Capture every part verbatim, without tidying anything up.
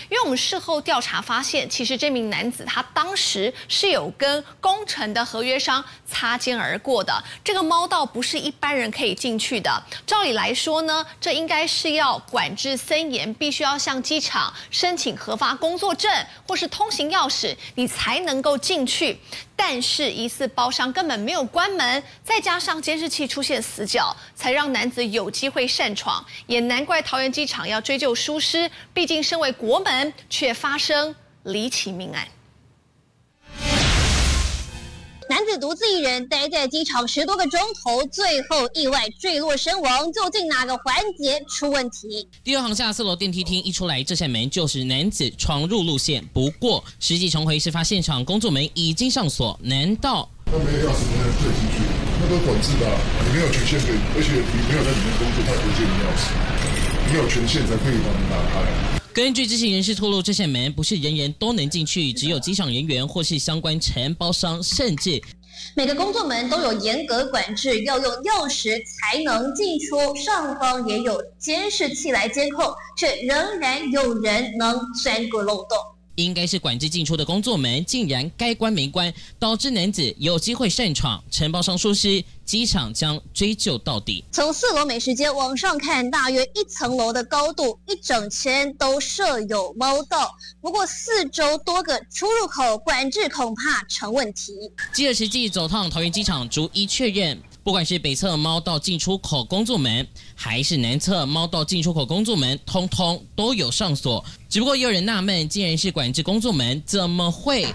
因为我们事后调查发现，其实这名男子他当时是有跟工程的合约商擦肩而过的。这个猫道不是一般人可以进去的。照理来说呢，这应该是要管制森严，必须要向机场申请核发工作证或是通行钥匙，你才能够进去。但是疑似包商根本没有关门，再加上监视器出现死角，才让男子有机会擅闯。也难怪桃园机场要追究疏失，毕竟身为国门，却发生离奇命案。 男子独自一人待在机场十多个钟头，最后意外坠落身亡，究竟哪个环节出问题？ 第二航厦四楼电梯厅一出来，这扇门就是男子闯入路线。不过，实际重回事发现场，工作门已经上锁，难道？ 那没有钥匙不能退进去，那都管制的、啊，你没有权限可以，而且你没有在里面工作，他不会借你钥匙，你有权限才可以把门打开。 根据知情人士透露，这扇门不是人人都能进去，只有机场人员或是相关承包商，甚至每个工作门都有严格管制，要用钥匙才能进出，上方也有监视器来监控，却仍然有人能钻过漏洞。 应该是管制进出的工作门竟然该关没关，导致男子有机会擅闯，承包商疏失，机场将追究到底。 从四楼美食街往上看，大约一层楼的高度，一整圈都设有猫道，不过四周多个出入口管制恐怕成问题。 记者实际走趟桃园机场，逐一确认。不管是北侧猫道进出口工作门，还是南侧猫道进出口工作门，通通都有上锁。只不过也有人纳闷，既然是管制工作门，怎么会？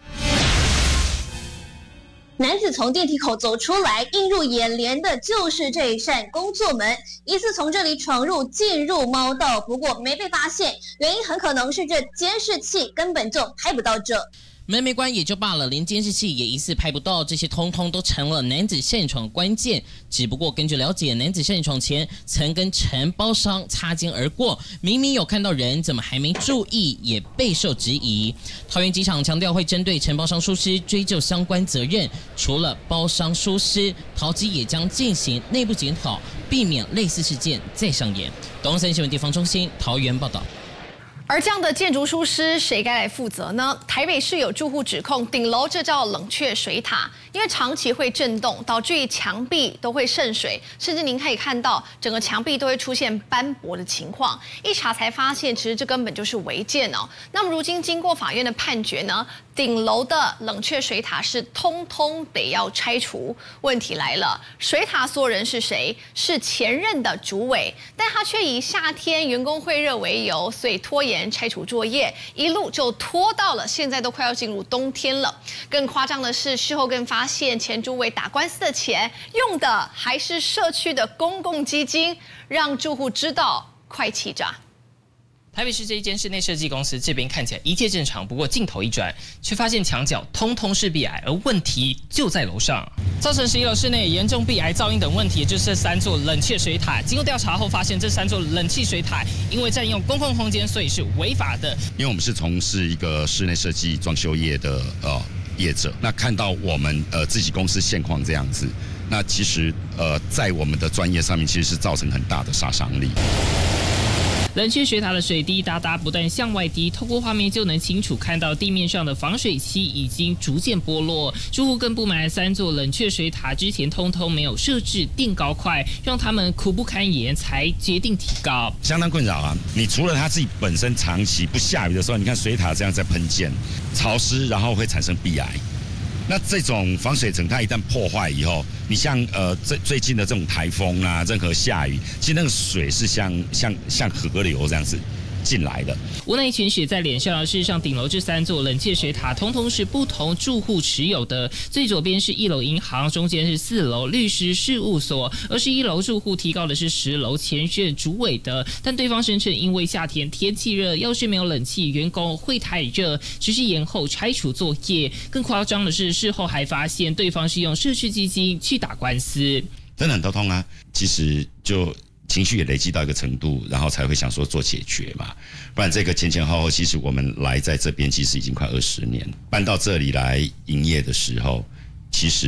男子从电梯口走出来，映入眼帘的就是这一扇工作门，疑似从这里闯入进入猫道，不过没被发现，原因很可能是这监视器根本就拍不到这。 门没关也就罢了，连监视器也疑似拍不到，这些通通都成了男子擅闯关键。只不过根据了解，男子擅闯前曾跟承包商擦肩而过，明明有看到人，怎么还没注意，也备受质疑。桃园机场强调会针对承包商疏失追究相关责任，除了包商疏失，桃机也将进行内部检讨，避免类似事件再上演。东森新闻地方中心桃园报道。 而这样的建筑疏失，谁该来负责呢？台北市有住户指控顶楼这叫冷却水塔，因为长期会震动，导致墙壁都会渗水，甚至您可以看到整个墙壁都会出现斑驳的情况。一查才发现，其实这根本就是违建哦。那么如今经过法院的判决呢，顶楼的冷却水塔是通通得要拆除。问题来了，水塔所有人是谁？是前任的主委，但他却以夏天员工会热为由，所以拖延拆除作业，一路就拖到了现在都快要进入冬天了。更夸张的是，事后更发现前主委打官司的钱用的还是社区的公共基金，让住户知道快气炸。 台北市这一间室内设计公司这边看起来一切正常，不过镜头一转，却发现墙角通通是壁癌，而问题就在楼上，造成十一楼室内严重壁癌、噪音等问题，就是这三座冷却水塔。经过调查后发现，这三座冷气水塔因为占用公共空间，所以是违法的。 因为我们是从事一个室内设计装修业的呃业者，那看到我们呃自己公司现况这样子，那其实呃在我们的专业上面其实是造成很大的杀伤力。 冷却水塔的水滴哒哒不断向外滴，透过画面就能清楚看到地面上的防水漆已经逐渐剥落。住户更不满三座冷却水塔之前通通没有设置垫高块，让他们苦不堪言，才决定提高。 相当困扰啊！你除了它自己本身长期不下雨的时候，你看水塔这样在喷溅，潮湿，然后会产生壁癌。那这种防水层它一旦破坏以后，你像呃最最近的这种台风啊，任何下雨，其实那个水是像像像河流这样子进来的。 无奈全血在脸上，事实上顶楼这三座冷却水塔通通是不同住户持有的。最左边是一楼银行，中间是四楼律师事务所，而是一楼住户提高的是十楼前任主委的，但对方声称因为夏天天气热，要是没有冷气，员工会太热，只是延后拆除作业。更夸张的是，事后还发现对方是用社区基金去打官司， 真的很头痛啊！其实就。情绪也累积到一个程度，然后才会想说做解决嘛，不然这个前前后后，其实我们来在这边其实已经快二十年，搬到这里来营业的时候，其实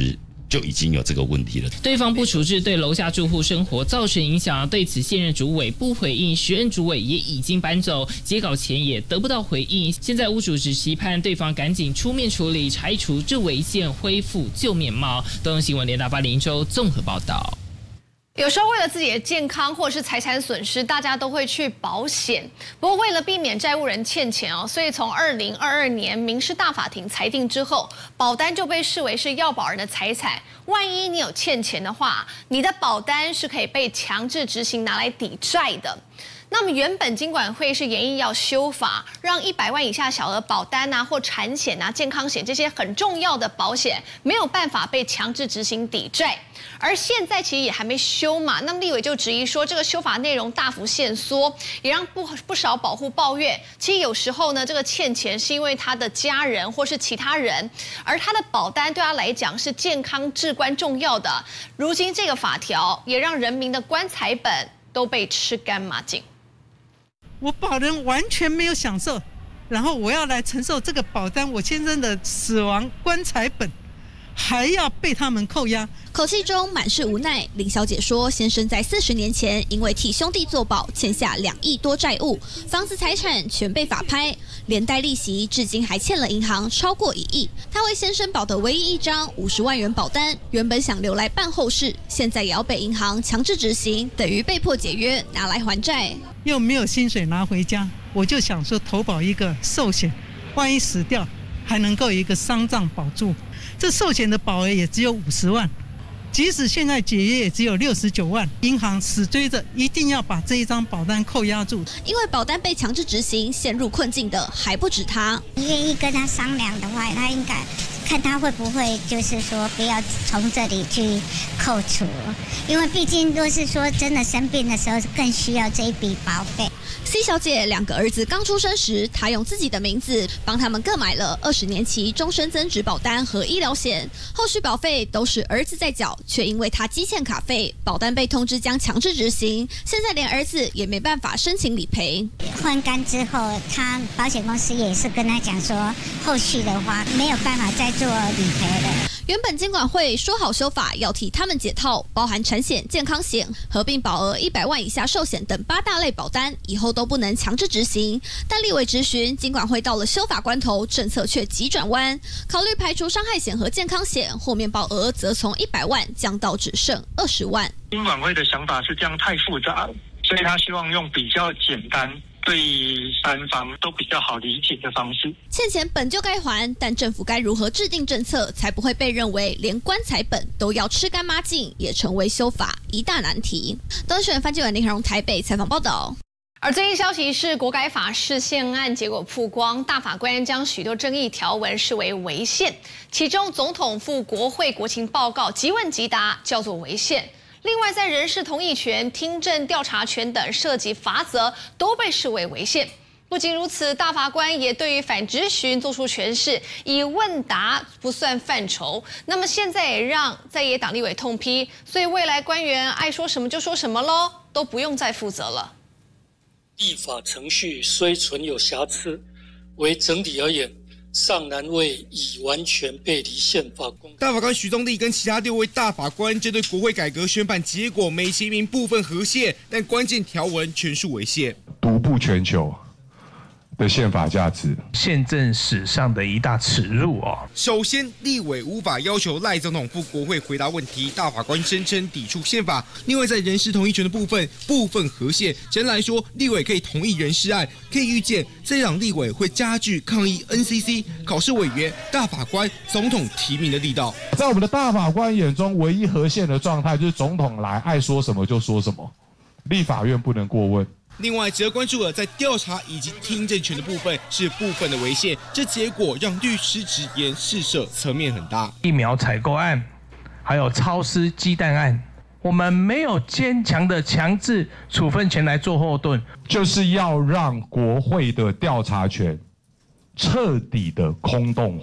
就已经有这个问题了。 对方不处置，对楼下住户生活造成影响。对此，现任主委不回应，时任主委也已经搬走，截稿前也得不到回应。现在屋主只期盼对方赶紧出面处理，拆除这违宪，恢复旧面貌。东森新闻联大八零周综合报道。 有时候为了自己的健康或是财产损失，大家都会去保险。不过为了避免债务人欠钱哦，所以从二零二二年民事大法庭裁定之后，保单就被视为是要保人的财产。万一你有欠钱的话，你的保单是可以被强制执行拿来抵债的。那么原本金管会是研议要修法，让一百万以下小额保单啊，或产险啊、健康险这些很重要的保险没有办法被强制执行抵债。而现在其实也还没修嘛，那么立委就质疑说，这个修法内容大幅限缩，也让不不少保户抱怨。其实有时候呢，这个欠钱是因为他的家人或是其他人，而他的保单对他来讲是健康至关重要的。如今这个法条也让人民的棺材本都被吃干抹净。 我保人完全没有享受，然后我要来承受这个保单我先生的死亡棺材本，还要被他们扣押。 口气中满是无奈。林小姐说，先生在四十年前因为替兄弟做保，欠下两亿多债务，房子财产全被法拍，连带利息至今还欠了银行超过一亿。她为先生保的唯一一张五十万元保单，原本想留来办后事，现在也要被银行强制执行，等于被迫解约，拿来还债。 又没有薪水拿回家，我就想说投保一个寿险，万一死掉还能够有一个丧葬保住。这寿险的保额也只有五十万，即使现在解约也只有六十九万，银行死追着一定要把这一张保单扣押住。 因为保单被强制执行，陷入困境的还不止他。 愿意跟他商量的话，他应该看他会不会就是说不要从这里去扣除，因为毕竟若是说真的生病的时候，更需要这一笔保费。 C 小姐两个儿子刚出生时，她用自己的名字帮他们各买了二十年期终身增值保单和医疗险，后续保费都是儿子在缴，却因为他积欠卡费，保单被通知将强制执行，现在连儿子也没办法申请理赔。 换肝之后，他保险公司也是跟他讲说，后续的话没有办法再做理赔了。 原本金管会说好修法要替他们解套，包含产险、健康险、合并保额一百万以下寿险等八大类保单，以后都不能强制执行。但立委质询，金管会到了修法关头，政策却急转弯，考虑排除伤害险和健康险，后面保额则从一百万降到只剩二十万。 金管会的想法是这样太复杂了，所以他希望用比较简单，对三方都比较好理解的方式。 欠钱本就该还，但政府该如何制定政策，才不会被认为连棺材本都要吃干抹净，也成为修法一大难题。东选范继文、林海荣台北采访报道。 而最新消息是，国改法释宪案结果曝光，大法官将许多争议条文视为违宪，其中总统赴国会国情报告即问即答叫做违宪。另外，在人事同意权、听证调查权等涉及法则都被视为违宪。不仅如此，大法官也对于反质询做出诠释，以问答不算范畴。那么现在也让在野党立委痛批，所以未来官员爱说什么就说什么喽，都不用再负责了。 立法程序虽存有瑕疵，为整体而言，尚难为已完全背离宪法公。 大法官许宗力跟其他六位大法官针对国会改革宣判结果，美其名部分合宪，但关键条文全数违宪， 独步全球的宪法价值， 宪政史上的一大耻辱哦。 首先，立委无法要求赖总统赴国会回答问题，大法官声称抵触宪法。另外，在人事同意权的部分，部分合宪。简单来说，立委可以同意人事案，可以预见这场立委会加剧抗议 N C C 考试委员、大法官、总统提名的力道。 在我们的大法官眼中，唯一合宪的状态就是总统来爱说什么就说什么，立法院不能过问。 另外，值得关注的在调查以及听证权的部分是部分的违宪，这结果让律师直言事涉层面很大。 疫苗采购案，还有超私鸡蛋案，我们没有坚强的强制处分权来做后盾， 就是要让国会的调查权彻底的空洞化。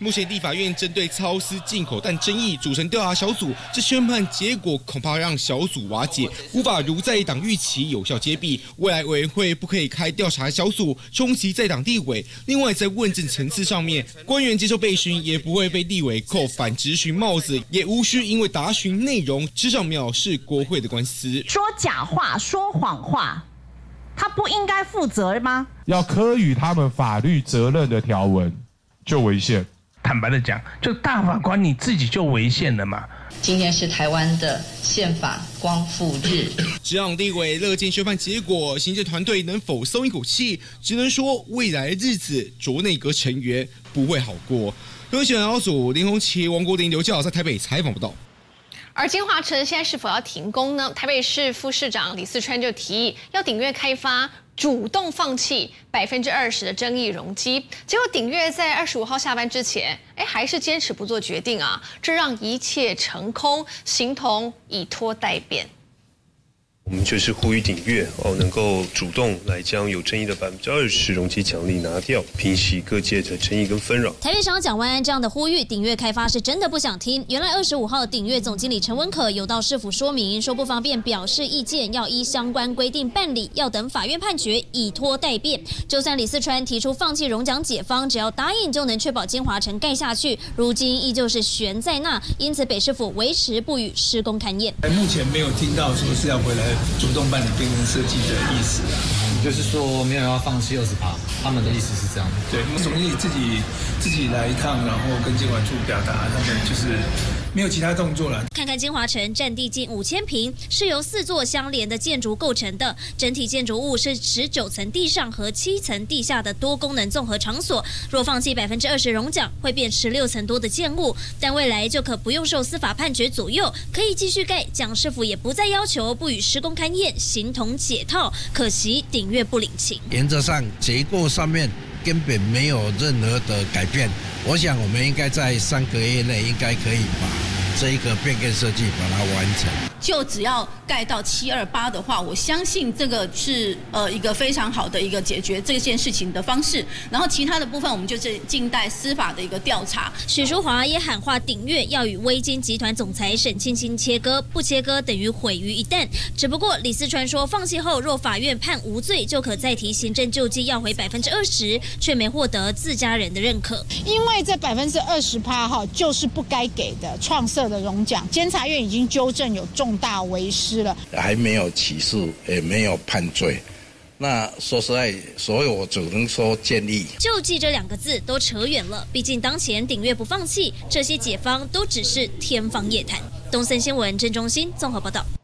目前立法院针对超丝进口蛋争议组成调查小组，这宣判结果恐怕让小组瓦解，无法如在党预期有效揭弊。未来委员会不可以开调查小组冲击在党立委。另外，在问政层次上面，官员接受备询也不会被立委扣反质询帽子，也无需因为答询内容至少藐视国会的官司。 说假话、说谎话，他不应该负责吗？ 要科予他们法律责任的条文就违宪。 坦白的讲，就大法官你自己就违宪了嘛。 今天是台湾的宪法光复日， 只让立委乐见宣判结果，行政团队能否松一口气，只能说未来日子卓内阁成员不会好过。中选小组林鸿奇、王国林、刘教在台北采访报道。 而金华城现在是否要停工呢？台北市副市长李四川就提议要顶越开发，主动放弃百分之二十的争议容积。结果顶越在二十五号下班之前，哎，还是坚持不做决定啊，这让一切成空，形同以拖待变。 我们就是呼吁顶越哦，能够主动来将有争议的百分之二十容积奖励拿掉，平息各界的争议跟纷扰。 台北市长蒋万安这样的呼吁，顶越开发是真的不想听。原来二十五号顶越总经理陈文可有到市府说明，说不方便表示意见，要依相关规定办理，要等法院判决，以拖待变。就算李四川提出放弃荣奖解方，只要答应就能确保金华城盖下去，如今依旧是悬在那，因此北市府维持不予施工勘验。 目前没有听到说是要回来主动办理变更设计的意思啊， 就是说没有要放弃二十趴，他们的意思是这样。 对，我们总经理自己自己来一趟，然后跟监管处表达，他们就是没有其他动作了。 看看金华城占地近五千坪，是由四座相连的建筑构成的，整体建筑物是十九层地上和七层地下的多功能综合场所。若放弃百分之二十容奖，会变十六层多的建物，但未来就可不用受司法判决左右，可以继续盖。蒋市府也不再要求不予施工勘验，形同解套。可惜顶越不领情， 原则上结构上面根本没有任何的改变。我想我们应该在三个月内应该可以把这一个变更设计把它完成。 就只要盖到七二八的话，我相信这个是呃一个非常好的一个解决这件事情的方式。然后其他的部分我们就是静待司法的一个调查。 许淑华也喊话顶越要与威金集团总裁沈庆兴切割，不切割等于毁于一旦。只不过李四川说，放弃后若法院判无罪，就可再提行政救济要回百分之二十，却没获得自家人的认可。 因为这百分之二十趴哈，就是不该给的创设的荣奖，监察院已经纠正有重大违失了， 还没有起诉，也没有判罪。那说实在，所以我只能说建议救济这两个字都扯远了，毕竟当前顶越不放弃，这些解方都只是天方夜谭。东森新闻郑中心综合报道。